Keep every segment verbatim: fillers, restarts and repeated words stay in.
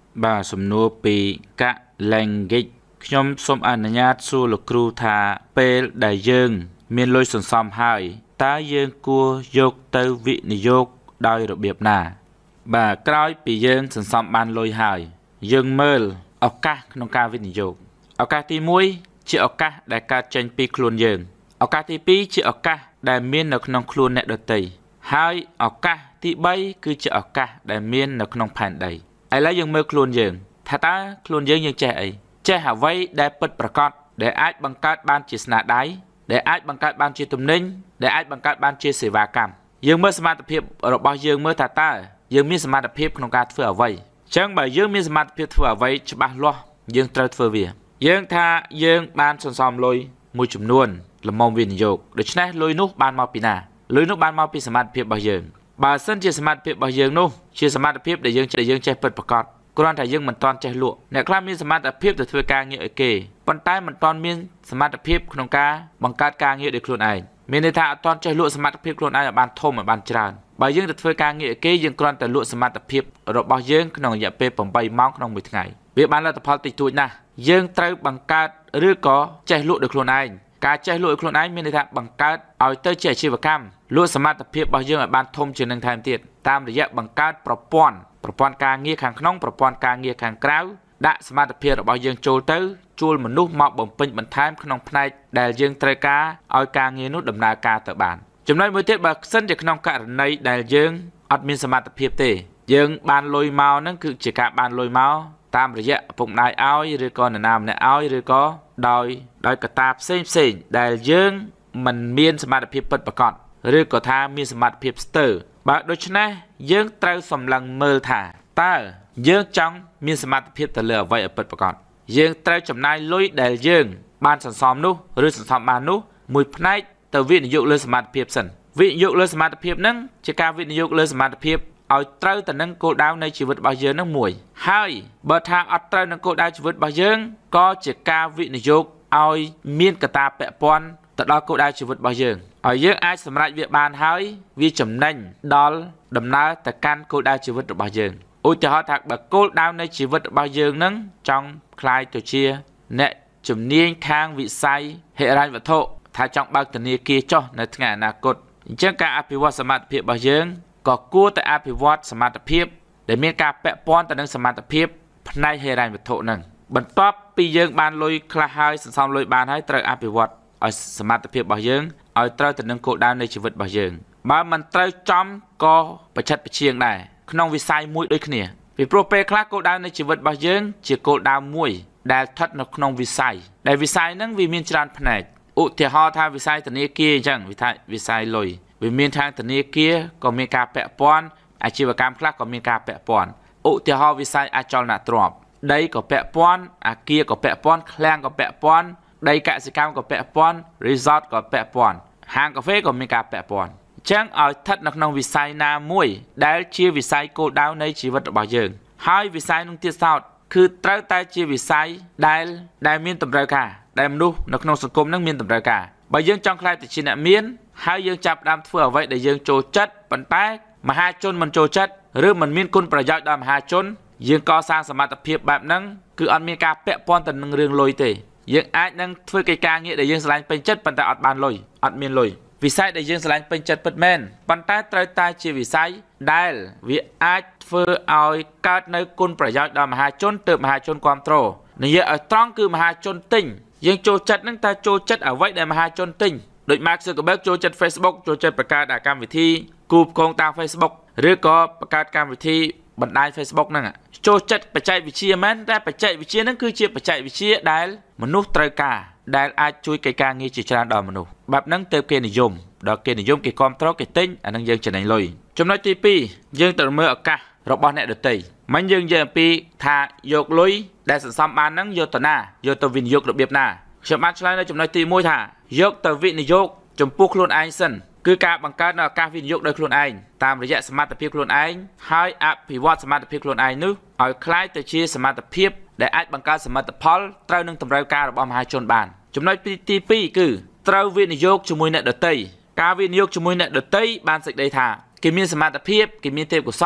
បាទសំណួរពីកលែងហ្គិចខ្ញុំសូមអនុញ្ញាតសួរលោកគ្រូថាពេលដែលយើងមានលុយសន្សំហើយតើយើងគួរយកទៅវិនិយោគដោយរបៀបណាបាទក្រោយពីយើងសន្សំបានលុយហើយយើងមើលឱកាសក្នុងការវិនិយោគឱកាសទីមួយជាឱកាសដែលកើតចេញពីខ្លួនយើងឱកាសទីពីរជាឱកាសដែលមាននៅក្នុងខ្លួនអ្នកដទៃហើយឱកាសទីបីគឺជាឱកាសដែលមាននៅក្នុងផែនដីឥឡូវយើងមើលខ្លួនយើងថាតើខ្លួនយើងយើងចេះអីចេះអ្វីដែលពិតប្រាកដដែលអាចបង្កើតបានជាស្នាដៃដែលអាចបង្កើតបានជាទំនិញដែលអាចបង្កើតបានជាសេវាកម្មយើងមើលសមត្ថភាពរបស់យើងមើលថាតើយើងមានសមត្ថភាពក្នុងការធ្វើអ្វីអញ្ចឹងបើយើងមានសមត្ថភាពធ្វើអ្វីច្បាស់លាស់យើងត្រូវធ្វើវាយើងថាយើងបានសន្សំលុយមួយចំនួនល្មមវិនិយោគដូច្នេះលុយនោះបានមកពីណាលុយនោះបានមកពីសមត្ថភាពរបស់យើងបើសិនជាសមត្ថភាពរបស់យើងនោះជាសមត្ថភាពដែលយើងដែលយើងចេះពិតប្រាកដគ្រាន់តែយើងមិនទាន់ចេះលក់អ្នកខ្លះមានសមត្ថភាពទៅធ្វើការងារឲ្យគេប៉ុន្តែមិនទាន់មានសមត្ថភាពក្នុងការបង្កើតការងារដោយខ្លួនឯងមានន័យថាអត់ទាន់ចេះលក់សមត្ថភាពខ្លួនឯងឲ្យបានធំឲ្យបានច្រើនបើយើងទៅធ្វើការងារឲ្យគេយើងគ្រាន់តែលក់សមត្ថភាពរបស់យើងក្នុងរយៈពេលeightម៉ោងក្នុងមួយថ្ងៃវាបានលទ្ធផលតិចតួចណាស់យើងត្រូវបង្កើតឬក៏ចេះលក់ដោយខ្លួនឯងការចេះលក់ឲ្យខ្លួនឯងមានន័យថាបង្កើតឲ្យទៅជាអាជីវកម្មលក់សមត្ថភាពរបស់យើងឲ្យបានធំជាងនឹងថែមទៀតតាមរយៈបង្កើតប្រព័ន្ធប្រព័ន្ធការងារខាងក្នុងប្រព័ន្ធការងារខាងក្រៅដាក់សមត្ថភាពរបស់យើងចូលទៅជួលមនុស្សមកបំពេញបន្ថែមក្នុងផ្នែកដែលយើងត្រូវការឲ្យការងារនោះដំណើរការទៅបានចំណុចមួយទៀតបើសិនជាក្នុងករណីដែលយើងអត់មានសមត្ថភាពទេយើងបានលុយមកហ្នឹងគឺជាការបានលុយមកតាមរយៈឪពុកម្ដាយឲ្យឬក៏នរណាម្នាក់ឲ្យឬក៏ដោយដោយកត្តាផ្សេងផ្សេងដែលយើងមិនមានសមត្ថភាពពិតប្រាកដឬក៏ថាមានសមត្ថភាពស្ទើរបើដូច្នេះយើងត្រូវសម្លឹងមើលថាតើយើងចង់មានសមត្ថភាពទៅលើអ្វីឲ្យពិតប្រាកដយើងត្រូវចំណាយលុយដែលយើងបានសន្សំនោះឬសន្សំបាននោះមួយផ្នែកទៅវិនិយោគលើសមត្ថភាពសិនវិនិយោគលើសមត្ថភាពហ្នឹងជាការវិនិយោគលើសមត្ថភាពឲ្យត្រូវទៅនឹងគោលដៅនៃជីវិតរបស់យើងនឹងមួយហើយបើថាអត់ត្រូវនឹងគោលដៅជីវិតរបស់យើងក៏ជាការវិនិយោគឲ្យមានកត្តាពាក់ព័ន្ធទៅដល់គោលដៅជីវិតរបស់យើងឲ្យយើងអាចសម្រេចវាបានហើយវាចំណេញដល់ដំណើរទៅកាន់គោលដៅជីវិតរបស់យើងឧទាហរណ៍ថាបើគោលដៅនៃជីវិតរបស់យើងនឹងចង់ក្លាយទៅជាអ្នកជំនាញខាងវិស័យហិរញ្ញវត្ថុថាចង់បើកធនាគារចុះនៅថ្ងៃអនាគតអញ្ចឹងការអភិវឌ្ឍសមត្ថភាពរបស់យើងក៏គួរតែអភិវឌ្ឍសមត្ថភាពដែលមានការពាក់ព័ន្ធទៅនឹងសមត្ថភាពផ្នែកហិរញ្ញវត្ថុហ្នឹងបន្ទាប់ពីយើងបានលុយខ្លះហើយសន្សំលុយបានហើយត្រូវអភិវឌ្ឍឲ្យសមត្ថភាពរបស់យើងឲ្យត្រូវទៅនឹងគោលដៅនៃជីវិតរបស់យើងបើមិនត្រូវចំក៏ប្រឆិតប្រឆៀងដែរក្នុងវិស័យមួយដូចគ្នាពីព្រោះពេលខ្លះគោលដៅនៃជីវិតរបស់យើងជាគោលដៅមួយដែលស្ថិតនៅក្នុងវិស័យដែលវិស័យហ្នឹងវាមានច្រើនផ្នែកឧទាហរណ៍ថាវិស័យធនាគារអញ្ចឹងវិស័យវិស័យលុយវាមានខាងធនាគារក៏មានការពាក់ព័ន្ធអាជីវកម្មខ្លះក៏មានការពាក់ព័ន្ធឧទាហរណ៍វិស័យអចលនទ្រព្យដីក៏ពាក់ព័ន្ធអាគារក៏ពាក់ព័ន្ធឃ្លាំងក៏ពាក់ព័ន្ធដីកសិកម្មក៏ពាក់ព័ន្ធ resort ក៏ពាក់ព័ន្ធហាងកាហ្វេក៏មានការពាក់ព័ន្ធអញ្ចឹងឲ្យស្ថិតនៅក្នុងវិស័យណាមួយដែលជាវិស័យគោលដៅនៃជីវិតរបស់យើងហើយវិស័យនោះទៀតសោតគឺត្រូវតែជាវិស័យដែលដែលមានតម្រូវការដែលមនុស្សនៅក្នុងសង្គមនឹងមានតម្រូវការបើយើងចង់ខ្លាយទៅជាអ្នកមានហើយយើងចាប់ផ្ដើមធ្វើអ្វីដែលយើងចូលចិត្តប៉ុន្តែមហាជនមិនចូលចិត្តឬមិនមានគុណប្រយោជន៍ដល់មហាជនយើងកសាងសមត្ថភាពបែបហ្នឹងគឺអត់មានការពាក់ព័ន្ធទៅនឹងរឿងលុយទេយើងអាចនឹងធ្វើកិច្ចការងារដែលយើងស្រឡាញ់ពេញចិត្តប៉ុន្តែអត់បានលុយអត់មានលុយវិស័យដែលយើងស្រឡាញ់ពេញចិត្តពិតមែនប៉ុន្តែត្រូវតែជាវិស័យដែលវាអាចធ្វើឲ្យកើតនៅគុណប្រយោជន៍ដល់មហាជនទើបមហាជនគ្រប់គ្រងនិយាយឲ្យត្រង់គឺមហាជនទិញយើងចូលចិត្តហ្នឹងតែចូលចិត្តអ្វីដែលមហាជនទិញដូច Mark Zuckerberg ចូលចិត្ត Facebook ចូលចិត្តបង្កើតកម្មវិធីគូផ្គងតាម Facebook ឬក៏បង្កើតកម្មវិធីបណ្ដាញ Facebook ហ្នឹងចូលចិត្តបច្ចេកវិទ្យាមែនតែបច្ចេកវិទ្យាហ្នឹងគឺជាបច្ចេកវិទ្យាដែលមនុស្សត្រូវការដែលអាចជួយកិច្ចការងារជាច្រើនដល់មនុស្សបែបហ្នឹងទើបគេនិយមដល់គេនិយមគេគ្រប់គ្រងគេទិញអាហ្នឹងយើងចំណេញលុយចំណុចទីពីរយើងត្រូវមើលឱកាសរបស់អ្នកដទៃមិនយើងនិយាយអំពីថាយកលុយដែលសន្សំបានហ្នឹងយកទៅណាយកទៅវិនិយោគរបៀបណាខ្ញុំបានឆ្លើយនៅចំណុចទីមួយថាយកទៅវិនិយោគចំពោះខ្លួនឯងសិនគឺការបង្កើតនៅឱកាសវិនិយោគដោយខ្លួនឯងតាមរយៈសមត្ថភាពខ្លួនឯងហើយអភិវឌ្ឍសមត្ថភាពខ្លួនឯងនោះឲ្យคล้ายទៅជាសមត្ថភាពដែលអាចបង្កើតសមិទ្ធផលត្រូវនឹងតម្រូវការរបស់មហាជនបានចំណុចទីពីរគឺត្រូវវិនិយោគជាមួយអ្នកដទៃការវិនិយោគជាមួយអ្នកដទៃបានសេចក្តីថាគេមានសមត្ថភាពគេមានទេពកោសល្យ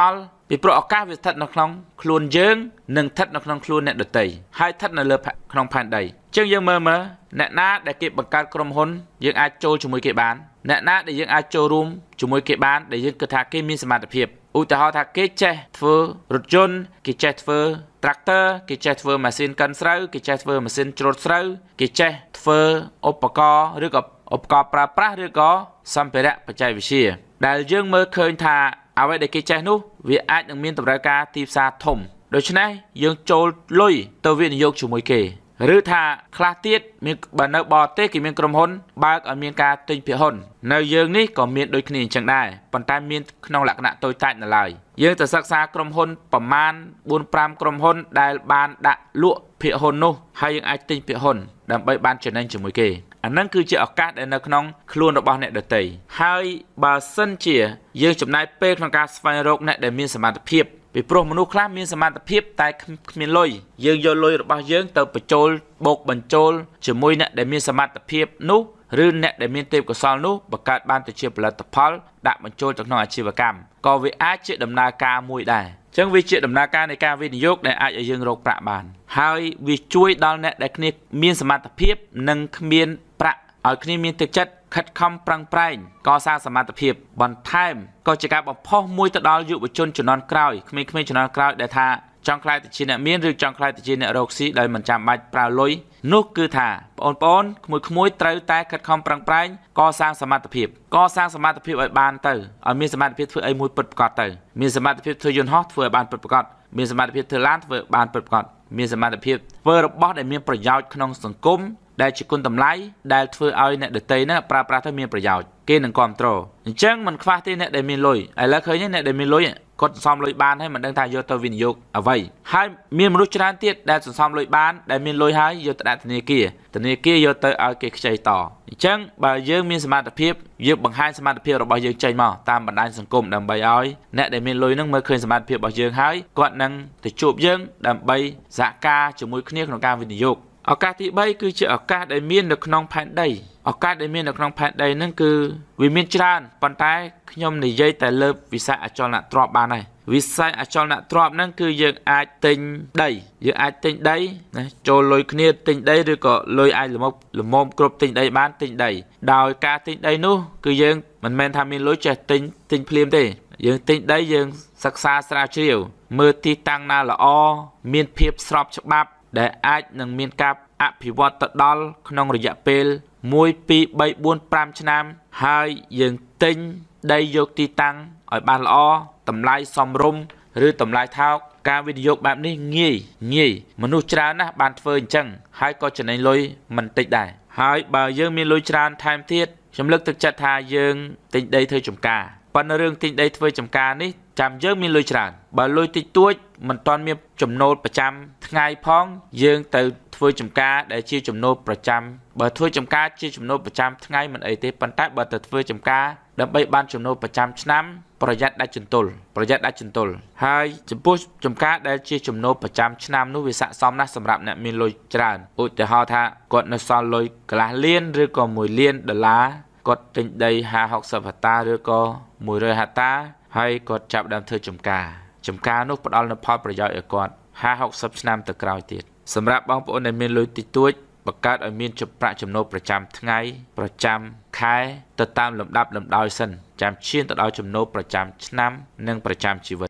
ពីព្រោះឱកាសវាស្ថិតនៅក្នុងខ្លួនយើងនិងស្ថិតនៅក្នុងខ្លួនអ្នកដទៃហើយស្ថិតនៅលើក្នុងផែនដីអញ្ចឹងយើងមើលមើលអ្នកណាដែលគេបង្កើតក្រុមហ៊ុនយើងអាចចូលជាមួយគេបានអ្នកណាដែលយើងអាចចូលរួមជាមួយគេបានដែលយើងគិតថាគេមានសមត្ថភាពឧទាហរណ៍ថាគេចេះធ្វើរថយន្តគេចេះធ្វើ tractor គេចេះធ្វើម៉ាស៊ីនកិនស្រូវគេចេះធ្វើម៉ាស៊ីនច្រូតស្រូវគេចេះធ្វើឧបករណ៍ឬក៏ឧបករណ៍ប្រើប្រាស់ឬក៏សម្ភារៈបច្ចេកវិទ្យាដែលយើងមើលឃើញថាអ្វីដែលគេចេះនោះវាអាចនឹងមានតម្រូវការទីផ្សារធំដូច្នេះយើងចូលលុយទៅវិនិយោគជាមួយគេឬថាខ្លះទៀតមានបើនៅបរទេសគេមានក្រុមហ៊ុនបើកឲ្យមានការទិញភាគហ៊ុននៅយើងនេះក៏មានដូចគ្នាអញ្ចឹងដែរប៉ុន្តែមានក្នុងលក្ខណៈតូចតាចនៅឡើយយើងទៅសិក្សាក្រុមហ៊ុនប្រមាណ bốn 5 ក្រុមហ៊ុនដែលបានដាក់លក់ភាគហ៊ុននោះហើយយើងអាចទិញភាគហ៊ុនដើម្បីបានចំណេញជាមួយគេអាហ្នឹងគឺជាឱកាសដែលនៅក្នុងខ្លួនរបស់អ្នកដទៃហើយបើសិនជាយើងចំណាយពេលក្នុងការស្វែងរកអ្នកដែលមានសមត្ថភាពពីព្រោះមនុស្សខ្លះមានសមត្ថភាពតែគ្មានលុយយើងយកលុយរបស់យើងទៅបញ្ចូលបូកបញ្ចូលជាមួយអ្នកដែលមានសមត្ថភាពនោះឬអ្នកដែលមានទេពកោសល្យនោះបង្កើតបានទៅជាផលិតផលដាក់បញ្ចូលទៅក្នុងអាជីវកម្មក៏វាអាចជាដំណើរការមួយដែរអញ្ចឹងវាជាដំណើរការនៃការវិនិយោគដែលអាចឲ្យយើងរកប្រាក់បានហើយវាជួយដល់អ្នកដែលគ្នាមានសមត្ថភាពនិងគ្មានប្រាក់ឲ្យគ្នាមានទឹកចិត្តខិតខំប្រឹងប្រែងកសាងសមត្ថភាពបន្ថែមក៏ជាការបំផុសមួយទៅដល់យុវជនជំនាន់ក្រោយក្មេងៗជំនាន់ក្រោយដែលថាចង់ខ្លាយទៅជាអ្នកមានឬចង់ខ្លាយទៅជាអ្នករកស៊ីដោយមិនចាំបាច់ប្រើលុយនោះគឺថាបងប្អូនក្មួយៗត្រូវតែខិតខំប្រឹងប្រែងកសាងសមត្ថភាពកសាងសមត្ថភាពឲ្យបានទៅឲ្យមានសមត្ថភាពធ្វើអីមួយពិតប្រាកដទៅមានសមត្ថភាពធ្វើយន្តហោះធ្វើឲ្យបានពិតប្រាកដមានសមត្ថភាពធ្វើឡានធ្វើបានពិតប្រាកដមានសមត្ថភាពធ្វើរបស់ដែលមានប្រយោជន៍ក្នុងសង្គមដែលជាគុណតម្លៃដែលធ្វើឲ្យអ្នកដទៃហ្នឹងប្រើប្រាស់ទៅមានប្រយោជន៍គេនឹងគ្រប់គ្រងអញ្ចឹងមិនខ្វះទេអ្នកដែលមានលុយឥឡូវឃើញអ្នកដែលមានលុយគាត់សន្សំលុយបានហើយមិនដឹងថាយកទៅវិនិយោគអ្វីហើយមានមនុស្សច្រើនទៀតដែលសន្សំលុយបានដែលមានលុយហើយយកទៅដាក់ធនាគារធនាគារយកទៅឲ្យគេខ្ចីតអញ្ចឹងបើយើងមានសមត្ថភាពយើងបង្ហាញសមត្ថភាពរបស់យើងចេញមកតាមបណ្ដាញសង្គមដើម្បីឲ្យអ្នកដែលមានលុយហ្នឹងមើលឃើញសមត្ថភាពរបស់យើងហើយគាត់នឹងទៅជួបយើងដើម្បីសហការជាមួយគ្នាក្នុងការវិនិយោគឱកាសទី3គឺជាឱកាសដែលមាននៅក្នុងផែនដីឱកាសដែលមាននៅក្នុងផែនដីហ្នឹងគឺវាមានច្រើនប៉ុន្តែខ្ញុំនិយាយតែលើវិស័យអចលនទ្រព្យបានហើយវិស័យអចលនទ្រព្យហ្នឹងគឺយើងអាចទិញដីយើងអាចទិញដីណាចូលលុយគ្នាទិញដីឬក៏លុយអាចល្មមល្មមគ្រប់ទិញដីបានទិញដីដោយការទិញដីនោះគឺយើងមិនមែនថាមានលុយចេះទិញទិញភ្លាមទេយើងទិញដីយើងសិក្សាស្រាវជ្រាវមើលទីតាំងណាល្អមានភាពស្របច្បាប់ដែលអាចនឹងមានការអភិវឌ្ឍទៅដល់ក្នុងរយៈពេលមួយ ពីរ បី បួន ប្រាំឆ្នាំហើយយើងទិញដីយកទីតាំងឲ្យបានល្អតម្លៃសមរម្យឬតម្លៃថោកការវិនិយោគបែបនេះងាយងាយមនុស្សច្រើនណាស់បានធ្វើអញ្ចឹងហើយក៏ចំណេញលុយមិនតិចដែរហើយបើយើងមានលុយច្រើនថែមទៀតខ្ញុំលើកទឹកចិត្តថាយើងទិញដីធ្វើចម្ការប៉ុន្តែរឿងទិញដីធ្វើចម្ការនេះចាំយើងមានលុយច្រើនបើលុយតិចតួចមិនទាន់មានចំណូលប្រចាំថ្ងៃផងយើងទៅធ្វើចម្ការដែលជាចំណូលប្រចាំបើធ្វើចម្ការជាចំណូលប្រចាំថ្ងៃមិនអីទេប៉ុន្តែបើទៅធ្វើចម្ការដើម្បីបានចំណូលប្រចាំឆ្នាំប្រយ័ត្នដាច់ចន្ទុលប្រយ័ត្នដាច់ចន្ទុលហើយចំពោះចម្ការដែលជាចំណូលប្រចាំឆ្នាំនោះវាស័ក្តិសមណាស់សម្រាប់អ្នកមានលុយច្រើនឧទាហរណ៍ថាគាត់នៅសល់លុយកន្លះលានឬក៏មួយលានដុល្លារគាត់ទិញដី ห้าหกสิบ ហិកតាឬក៏មួយរយហិកតាហើយគាត់ចាប់ដើមធ្វើចម្ការចម្ការនោះផ្ដល់នូវផលប្រយោជន៍ឲ្យគាត់ ห้าหกสิบ ឆ្នាំទៅក្រោយទៀតសម្រាប់បងប្អូនដែលមានលុយតិចតួចបង្កើតឲ្យមានប្រាក់ចំណូលប្រចាំថ្ងៃប្រចាំខែទៅតាមលំដាប់លំដោយសិនចាំឈានទៅដល់ចំណូលប្រចាំឆ្នាំនិងប្រចាំជីវិត